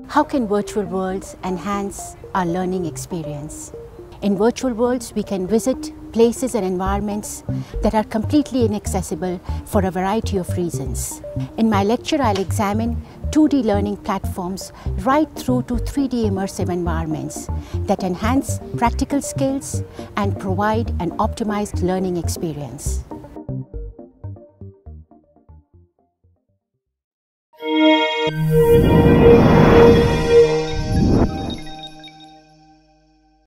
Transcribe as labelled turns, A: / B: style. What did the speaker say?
A: How can virtual worlds enhance our learning experience? In virtual worlds, we can visit places and environments that are completely inaccessible for a variety of reasons. In my lecture, I'll examine 2D learning platforms right through to 3D immersive environments that enhance practical skills and provide an optimized learning experience.